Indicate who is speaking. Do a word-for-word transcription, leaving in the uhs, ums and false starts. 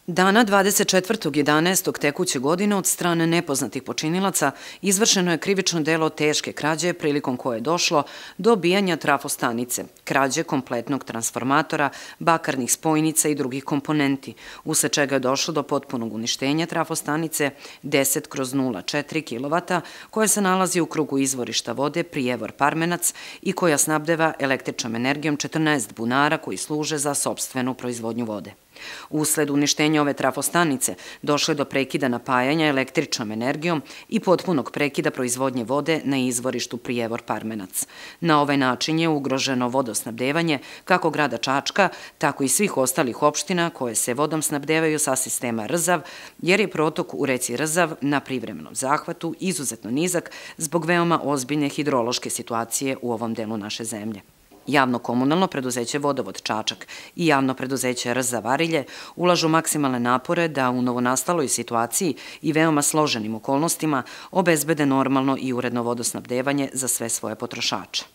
Speaker 1: Dana dvadeset četvrtog jedanaestog tekuće godine od strane nepoznatih počinilaca izvršeno je krivično delo teške krađe prilikom koje je došlo do obijanja trafostanice, krađe kompletnog transformatora, bakarnih spojnica i drugih komponenti, usled čega je došlo do potpunog uništenja trafostanice deset kroz nula četiri kilovata koja se nalazi u krugu izvorišta vode Prijevor Parmenac i koja snabdeva električnom energijom četrnaest bunara koji služe za sopstvenu proizvodnju vode. Usled uništenja ove trafostanice došlo je do prekida napajanja električnom energijom i potpunog prekida proizvodnje vode na izvorištu Prijevor Parmenac. Na ovaj način je ugroženo vodosnabdevanje kako grada Čačka, tako i svih ostalih opština koje se vodom snabdevaju sa sistema Rzav, jer je protok u reci Rzav na privremenom zahvatu izuzetno nizak zbog veoma ozbiljne hidrološke situacije u ovom delu naše zemlje. Javno komunalno preduzeće Vodovod Čačak i javno preduzeće Rzav Arilje ulažu maksimalne napore da u novonastaloj situaciji i veoma složenim okolnostima obezbede normalno i uredno vodosnabdevanje za sve svoje potrošače.